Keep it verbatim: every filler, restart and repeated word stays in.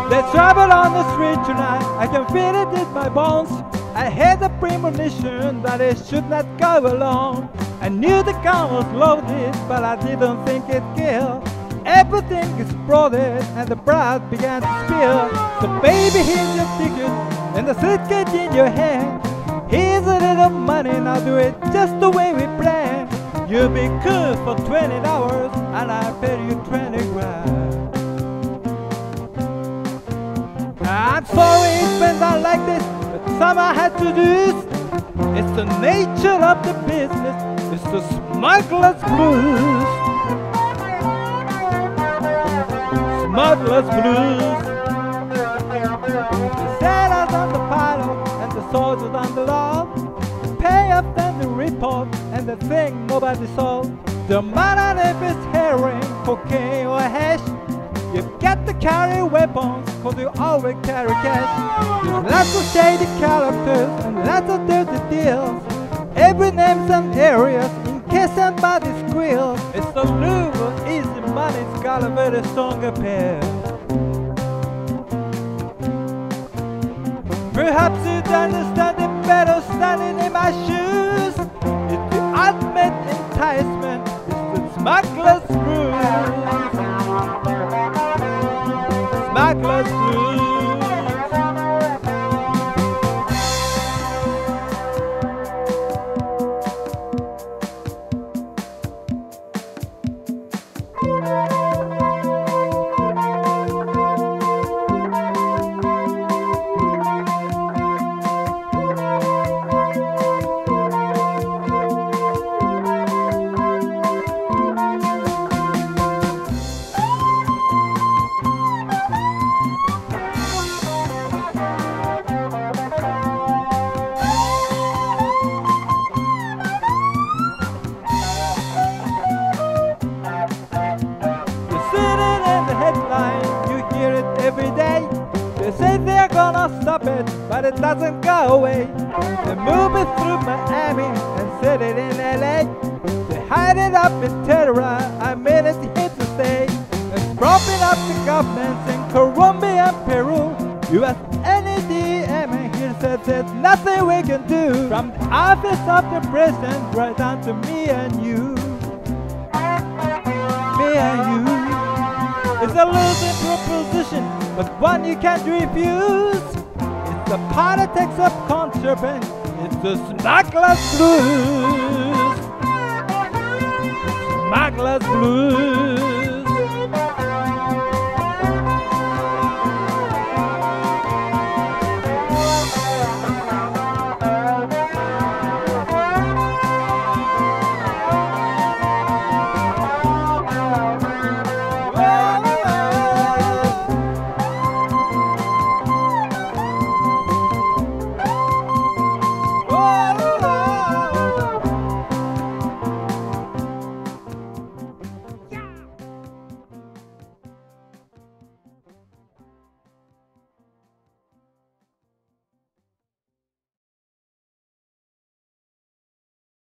There's trouble on the street tonight, I can feel it in my bones. I had a premonition that it should not go alone. I knew the gun was loaded, but I didn't think it'd kill. Everything exploded and the blood began to spill. So baby, here's your ticket and the suitcase in your hand. Here's a little money, now do it just the way we planned. You'll be cool for twenty hours and I'll pay you twenty grand. I'm sorry it went down like this, but some I had to do. It's the nature of the business, it's the smuggler's blues. Smuggler's blues. The sailors on the pilot and the soldiers on the lawn. Pay up then the report and the thing nobody saw. The matter if it's heroin, cocaine or hash. You've got to carry weapons, cause you always carry cash. There's lots of shady characters and lots of dirty deals. Every name's and areas in case somebody squeals. It's the lure of easy money, it's got a very strong appeal. Perhaps you'd understand it better standing in my shoes. It's the ultimate enticement, it's the smuggler's blues. Smuggler's blues. Every day, they say they're gonna stop it, but it doesn't go away. They move it through Miami and set it in L A. They hide it up in Terra, I mean it's here to stay. They're propping up the governments in Colombia and Peru. You ask any D M and he says there's nothing we can do. From the office of the president right down to me and you. Me and you. It's a losing proposition, but one you can't refuse. It's the politics of contraband, it's the smuggler's blues. Smuggler's blues.